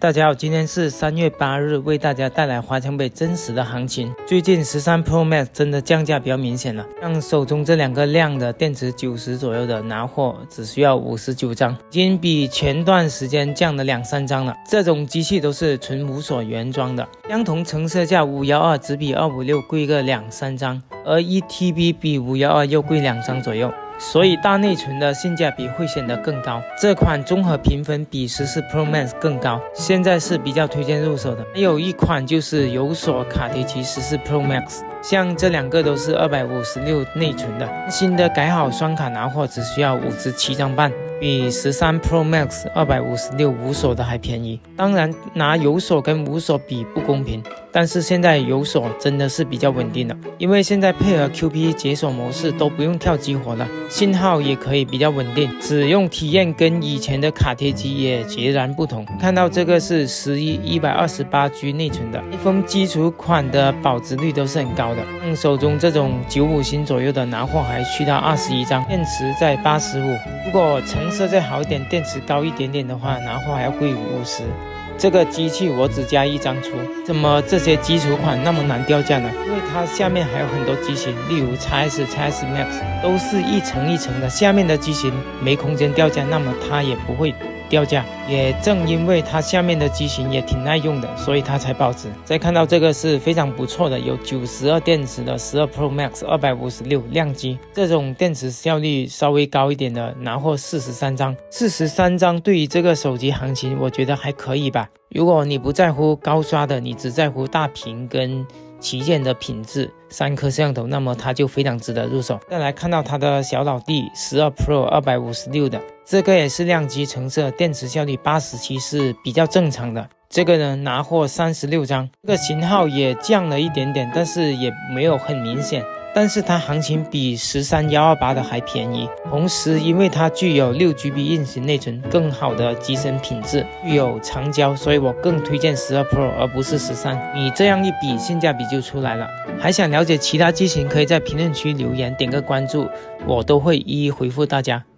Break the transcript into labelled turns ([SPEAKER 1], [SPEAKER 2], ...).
[SPEAKER 1] 大家好，今天是3月8日，为大家带来华强北真实的行情。最近13 Pro Max 真的降价比较明显了，像手中这两个量的电池90左右的拿货只需要59张，已经比前段时间降了2-3张了。这种机器都是纯无锁原装的，相同成色价512只比256贵个2-3张，而 1TB 比512又贵2张左右。所以大内存的性价比会显得更高。这款综合评分比14 Pro Max 更高，现在是比较推荐入手的。还有一款就是有锁卡提奇14 Pro Max， 像这两个都是256内存的，新的改好双卡拿货只需要57张半，比13 Pro Max 256无锁的还便宜。当然拿有锁跟无锁比不公平，但是现在有锁真的是比较稳定的，因为现在配合 QP 解锁模式都不用跳激活了，信号也可以比较稳定，使用体验跟以前的卡贴机也截然不同。看到这个是128G 内存的 iPhone 基础款的保值率都是很高的，像手中这种95星左右的拿货还去到21张，电池在85，如果成色再好一点，电池高一点点的话，拿货还要贵50。这个机器我只加1张出，怎么这些基础款那么难掉价呢？因为它下面还有很多机型，例如 XS、XS Max 都是一层一层的，下面的机型没空间掉价，那么它也不会掉价。也正因为它下面的机型也挺耐用的，所以它才保值。再看到这个是非常不错的，有92电池的12 Pro Max 256亮机，这种电池效率稍微高一点的拿货43张，43张对于这个手机行情我觉得还可以吧。如果你不在乎高刷的，你只在乎大屏跟旗舰的品质，3颗摄像头，那么它就非常值得入手。再来看到它的小老弟12 Pro 256的，这个也是亮机成色，电池效率87是比较正常的。这个呢拿货36张，这个型号也降了一点点，但是也没有很明显。但是它行情比13 128的还便宜，同时因为它具有6GB 运行内存，更好的机身品质，具有长焦，所以我更推荐12 Pro 而不是13。你这样一比，性价比就出来了。还想了解其他机型，可以在评论区留言点个关注，我都会一一回复大家。